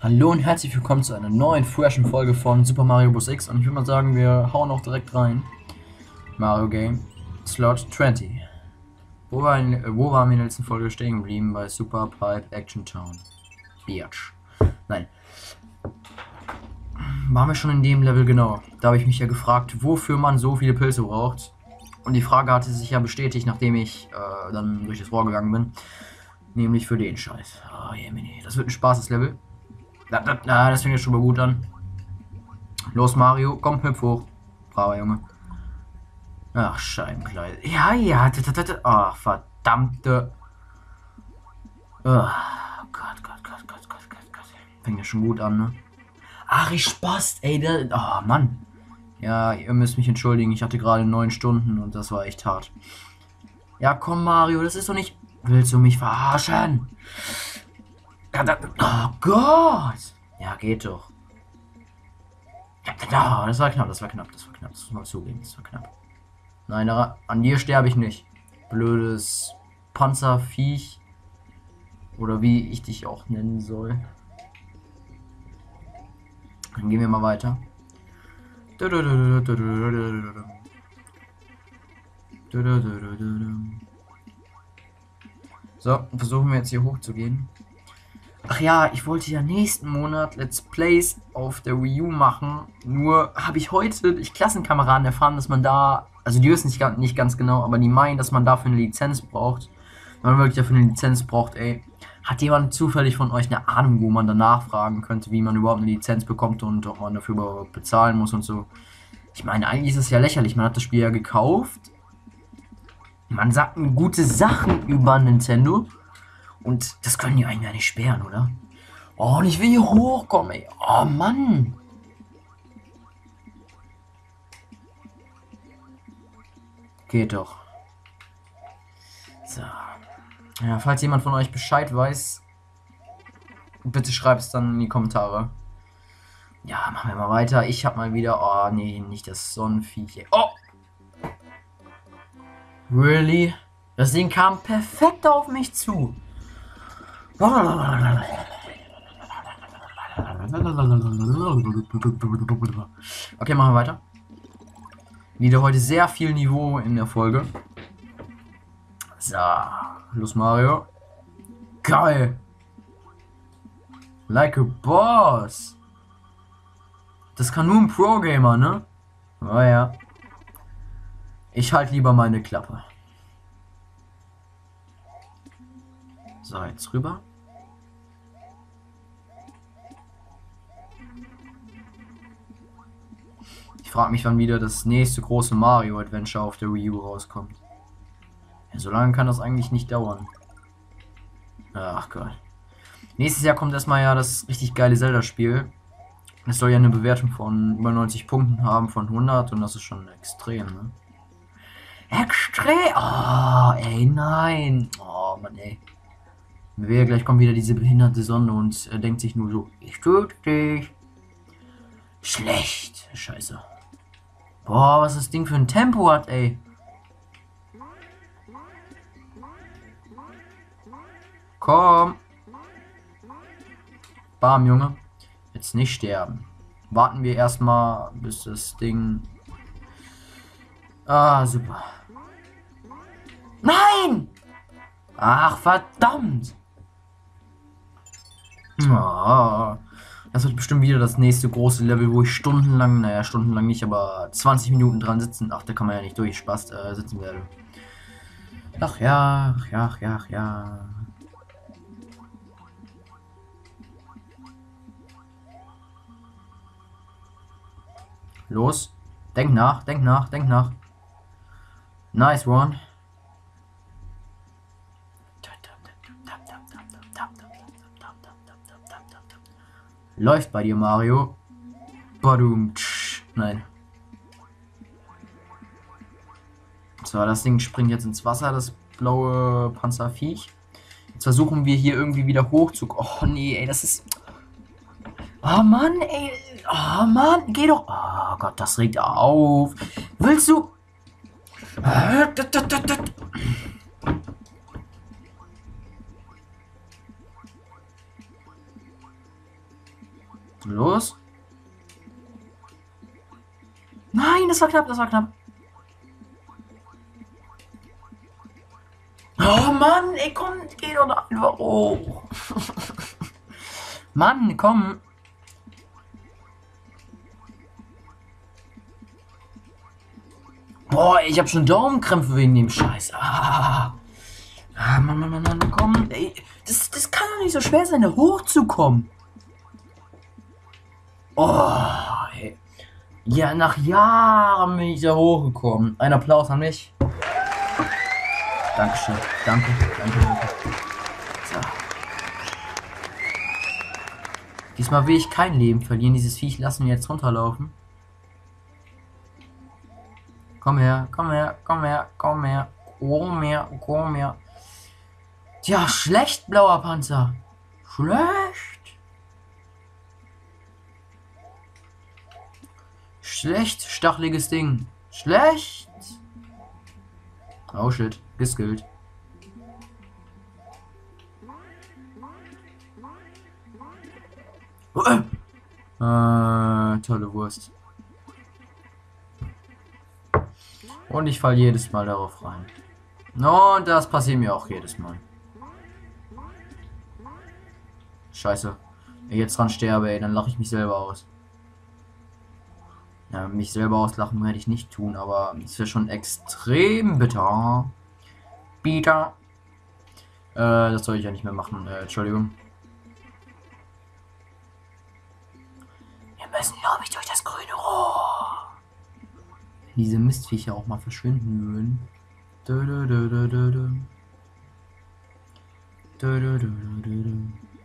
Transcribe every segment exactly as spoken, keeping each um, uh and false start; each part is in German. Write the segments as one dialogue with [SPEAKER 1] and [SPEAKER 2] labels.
[SPEAKER 1] Hallo und herzlich willkommen zu einer neuen, freshen Folge von Super Mario Bros. X. Und ich würde mal sagen, wir hauen auch direkt rein. Mario Game Slot zwanzig. Wo, war in, äh, wo waren wir in der letzten Folge stehen geblieben? Bei Super Pipe Action Town. Biatch. Nein. Waren wir schon in dem Level genau? Da habe ich mich ja gefragt, wofür man so viele Pilze braucht. Und die Frage hatte sich ja bestätigt, nachdem ich äh, dann durch das Rohr gegangen bin. Nämlich für den Scheiß. Oh, je, das wird ein Spaßes-Level. Na, das fängt jetzt schon mal gut an. Los, Mario, komm, hüpf hoch. Braver Junge. Ach, Scheibenkleid. Ja, ja. Ach, verdammte. Oh Gott, Gott, Gott, Gott, Gott, Gott, Gott. Fängt ja schon gut an, ne? Ach, ich spaß, ey. Der, oh, Mann. Ja, ihr müsst mich entschuldigen. Ich hatte gerade neun Stunden und das war echt hart. Ja, komm, Mario, das ist doch nicht. Willst du mich verarschen? Oh Gott. Ja, geht doch. Ja, das war knapp, das war knapp, das war knapp. Das muss man zugeben, das war knapp. Nein, an dir sterbe ich nicht. Blödes Panzerviech. Oder wie ich dich auch nennen soll. Dann gehen wir mal weiter. So, versuchen wir jetzt hier hochzugehen. Ach ja, ich wollte ja nächsten Monat Let's Plays auf der Wii U machen. Nur habe ich heute durch Klassenkameraden erfahren, dass man da, also die wissen nicht, nicht ganz genau, aber die meinen, dass man dafür eine Lizenz braucht. Wenn man wirklich dafür eine Lizenz braucht, ey. Hat jemand zufällig von euch eine Ahnung, wo man danach fragen könnte, wie man überhaupt eine Lizenz bekommt und ob man dafür überhaupt bezahlen muss und so? Ich meine, eigentlich ist es ja lächerlich. Man hat das Spiel ja gekauft. Man sagt gute Sachen über Nintendo. Und das können die eigentlich ja nicht sperren, oder? Oh, und ich will hier hochkommen, ey. Oh, Mann. Geht doch. So. Ja, falls jemand von euch Bescheid weiß, bitte schreibt es dann in die Kommentare. Ja, machen wir mal weiter. Ich hab mal wieder... Oh, nee, nicht das Sonnenviech. Oh! Really? Das Ding kam perfekt auf mich zu. Okay, machen wir weiter. Wieder heute sehr viel Niveau in der Folge. So, los Mario. Geil. Like a boss. Das kann nur ein Pro-Gamer, ne? Oh ja. Ich halte lieber meine Klappe. So, jetzt rüber. Ich frage mich, wann wieder das nächste große Mario Adventure auf der Wii U rauskommt. Ja, so lange kann das eigentlich nicht dauern. Ach Gott. Nächstes Jahr kommt erstmal ja das richtig geile Zelda-Spiel. Es soll ja eine Bewertung von über neunzig Punkten haben von hundert und das ist schon extrem, ne? Extrem! Oh, ey, nein! Oh, Mann, ey. Wer gleich kommt wieder diese behinderte Sonne und äh, denkt sich nur so, ich töte dich. Schlecht. Scheiße. Boah, was das Ding für ein Tempo hat, ey. Komm. Bam, Junge. Jetzt nicht sterben. Warten wir erstmal, bis das Ding... Ah, super. Nein! Ach, verdammt. Oh, das wird bestimmt wieder das nächste große Level, wo ich stundenlang, naja, stundenlang nicht, aber zwanzig Minuten dran sitzen. Ach, da kann man ja nicht durch Spaß äh, sitzen werde. Ach ja, ach ja, ach ja, ach ja. Los. Denk nach, denk nach, denk nach. Nice one. Läuft bei dir, Mario. Badum. Nein. So, das Ding springt jetzt ins Wasser, das blaue Panzerviech. Jetzt versuchen wir hier irgendwie wieder hochzukommen. Oh nee, ey, das ist... Oh Mann, ey. Oh Mann, geh doch. Oh Gott, das regt auf. Willst du... Los. Nein, das war knapp, das war knapp. Oh Mann, ey, komm, geh doch da einfach hoch. Mann, komm. Boah, ich hab schon Daumenkrämpfe wegen dem Scheiß. Ah, ah Mann, Mann, Mann, Mann, komm. Ey, das, das kann doch nicht so schwer sein, da hochzukommen. Oh, ey. Ja, nach Jahren bin ich da hochgekommen. Ein Applaus an mich. Dankeschön. Danke, danke, danke. So. Diesmal will ich kein Leben verlieren. Dieses Viech lassen wir jetzt runterlaufen. Komm her, komm her, komm her, komm her. Komm her, komm her. Tja, schlecht, blauer Panzer. Schlecht. Schlecht, stacheliges Ding. Schlecht. Oh shit, geskillt. Oh, äh. Äh, tolle Wurst. Und ich falle jedes Mal darauf rein. Und das passiert mir auch jedes Mal. Scheiße. Wenn ich jetzt dran sterbe, ey, dann lache ich mich selber aus. Ja, mich selber auslachen werde ich nicht tun, aber es wäre schon extrem bitter. Bitter. Äh, das soll ich ja nicht mehr machen. Äh, Entschuldigung. Wir müssen, glaube ich, durch das grüne Rohr. Diese Mistviecher auch mal verschwinden würden. Du, du, du, du, du, du. Du, du, du, du, du.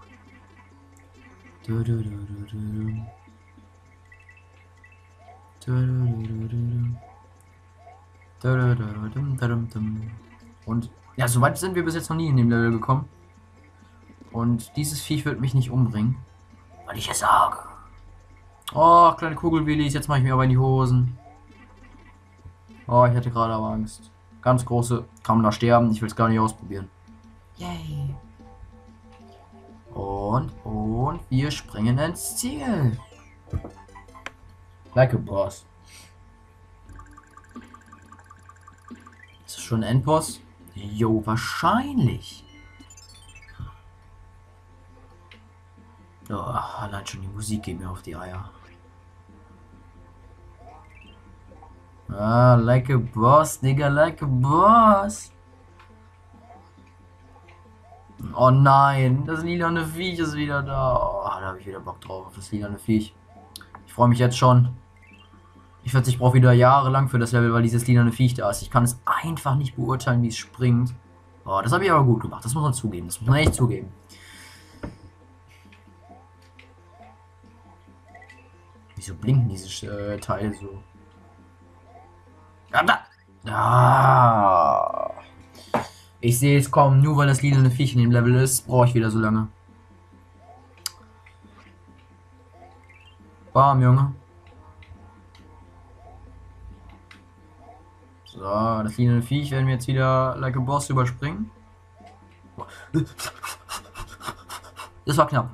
[SPEAKER 1] Du, du, du, du, du. Und ja, so weit sind wir bis jetzt noch nie in dem Level gekommen. Und dieses Viech wird mich nicht umbringen, weil ich es sage. Oh, kleine Kugelwillis, jetzt mache ich mir aber in die Hosen. Oh, ich hatte gerade aber Angst. Ganz große, kann man da sterben, ich will es gar nicht ausprobieren. Yay. Und, und wir springen ins Ziel. Like a Boss. Ist das schon ein Endboss? Jo, wahrscheinlich. Oh, allein schon die Musik geht mir auf die Eier. Ah, like a Boss, Digga, like a Boss. Oh nein, das lilane Viech ist wieder da. Oh, da habe ich wieder Bock drauf, auf das lilane Viech. Ich freue mich jetzt schon. Ich weiß, ich brauche wieder jahrelang für das Level, weil dieses lilane Viech da ist. Ich kann es einfach nicht beurteilen, wie es springt. Oh, das habe ich aber gut gemacht. Das muss man zugeben. Das muss man echt zugeben. Wieso blinken diese äh, Teile so? Ja, da! Ah. Ich sehe es kommen. Nur weil das lilane Viech in dem Level ist, brauche ich wieder so lange. Bam, Junge. So, das lilane Viech werden wir jetzt wieder like a Boss überspringen. Das war knapp.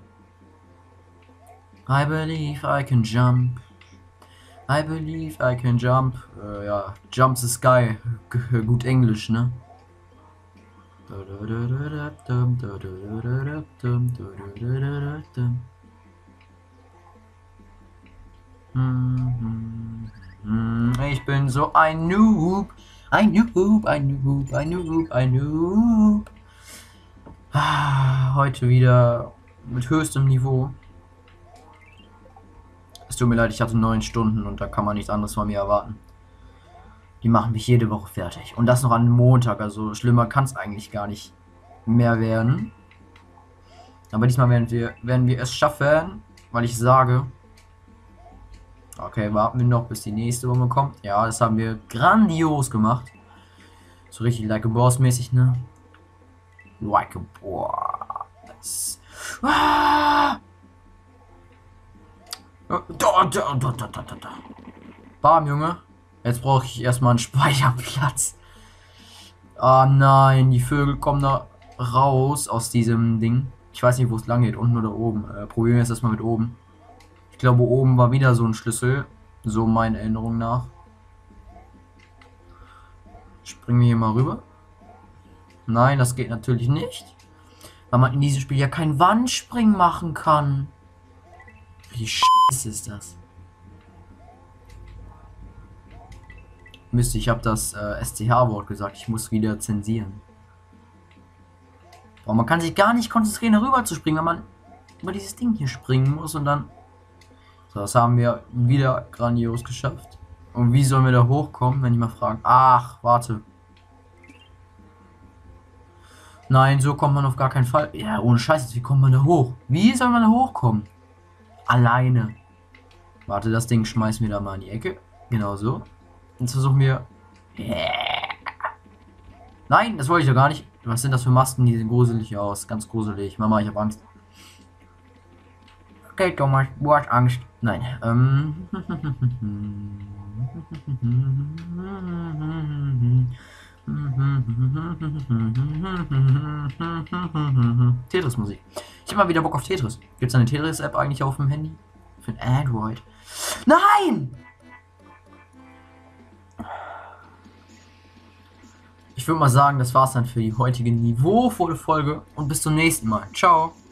[SPEAKER 1] I believe I can jump. I believe I can jump. Äh, ja, jump the sky. G gut Englisch, ne? Ich bin so ein Noob. Ein Noob, ein Noob, ein Noob, ein Noob. Ah, heute wieder mit höchstem Niveau. Es tut mir leid, ich hatte neun Stunden und da kann man nichts anderes von mir erwarten. Die machen mich jede Woche fertig. Und das noch an Montag, also schlimmer kann es eigentlich gar nicht mehr werden. Aber diesmal werden wir, werden wir es schaffen, weil ich sage... Okay, warten wir noch, bis die nächste Woche kommt. Ja, das haben wir grandios gemacht. So richtig like a Boss mäßig, ne? Like a Boss. Ah! Da, da, da, da, da, da. Bam, Junge. Jetzt brauche ich erstmal einen Speicherplatz. Ah nein, die Vögel kommen da raus aus diesem Ding. Ich weiß nicht, wo es lang geht, unten oder oben. Äh, probieren wir jetzt erstmal mit oben. Ich glaube, oben war wieder so ein Schlüssel. So meiner Erinnerung nach. Springen wir hier mal rüber. Nein, das geht natürlich nicht. Weil man in diesem Spiel ja kein Wandspringen machen kann. Wie scheiße ist das? Mist, ich habe das äh, S C H-Wort gesagt. Ich muss wieder zensieren. Aber man kann sich gar nicht konzentrieren, rüber zu springen, wenn man über dieses Ding hier springen muss und dann... So, das haben wir wieder grandios geschafft. Und wie sollen wir da hochkommen, wenn ich mal frage? Ach, warte. Nein, so kommt man auf gar keinen Fall. Ja, ohne Scheiß, wie kommt man da hoch? Wie soll man da hochkommen? Alleine. Warte, das Ding schmeißen wir da mal in die Ecke. Genau so. Jetzt versuchen wir... Nein, das wollte ich doch gar nicht. Was sind das für Masken? Die sehen gruselig aus. Ganz gruselig. Mama, ich habe Angst. Okay, Thomas, du hast Angst. Nein. Ähm. Tetris-Musik. Ich habe mal wieder Bock auf Tetris. Gibt es eine Tetris-App eigentlich auf dem Handy? Für ein Android. Nein! Ich würde mal sagen, das war's dann für die heutige niveauvolle Folge und bis zum nächsten Mal. Ciao!